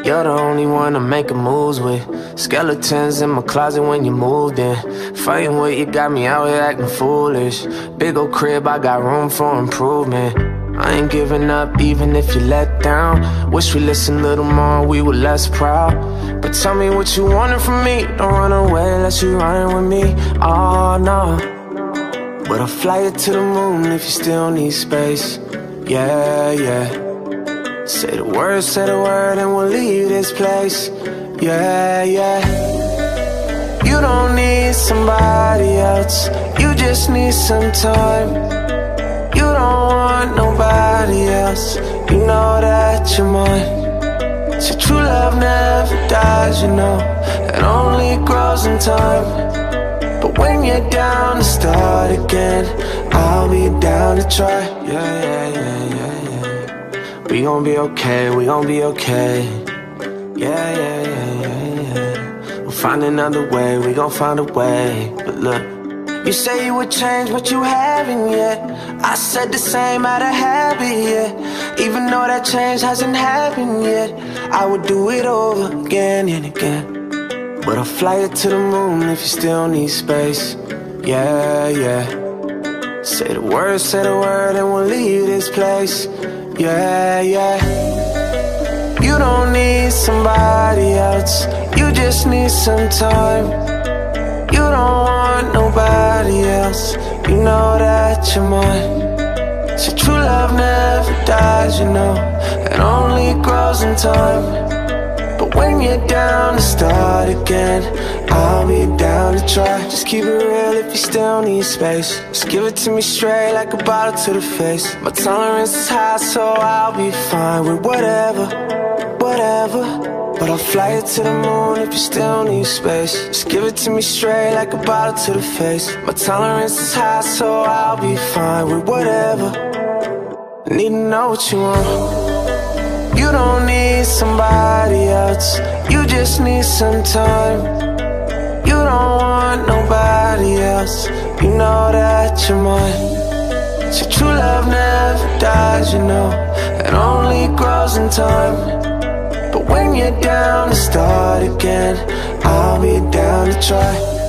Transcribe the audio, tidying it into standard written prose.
You're the only one I'm making moves with. Skeletons in my closet when you moved in. Fighting with you got me out here acting foolish. Big old crib, I got room for improvement. I ain't giving up even if you let down. Wish we listened a little more, we were less proud. But tell me what you wanted from me. Don't run away unless you running with me. Oh no. But I'll fly you to the moon if you still need space. Yeah, yeah. Say the word, and we'll leave this place. Yeah, yeah. You don't need somebody else, you just need some time. You don't want nobody else, you know that you're mine. So true love never dies, you know, it only grows in time. But when you're down to start again, I'll be down to try. Yeah, yeah, yeah, yeah, yeah. We gon' be okay, we gon' be okay. Yeah, yeah, yeah, yeah, yeah. We'll find another way, we gon' find a way. But look, you say you would change, but you haven't yet. I said the same out of habit, yeah. Even though that change hasn't happened yet, I would do it over again and again. But I'll fly you to the moon if you still need space. Yeah, yeah. Say the word, and we'll leave this place. Yeah, yeah. You don't need somebody else, you just need some time. You don't want nobody else, you know that you're mine. So true love never dies, you know, it only grows in time. But when you're down to start again, I'll be down to try. Just keep it real if you still need space. Just give it to me straight like a bottle to the face. My tolerance is high, so I'll be fine with whatever, whatever. But I'll fly you to the moon if you still need space. Just give it to me straight like a bottle to the face. My tolerance is high, so I'll be fine with whatever. I need to know what you want. You don't need somebody else, you just need some time. You don't want nobody else, you know that you're mine. So true love never dies, you know, it only grows in time. But when you're down to start again, I'll be down to try.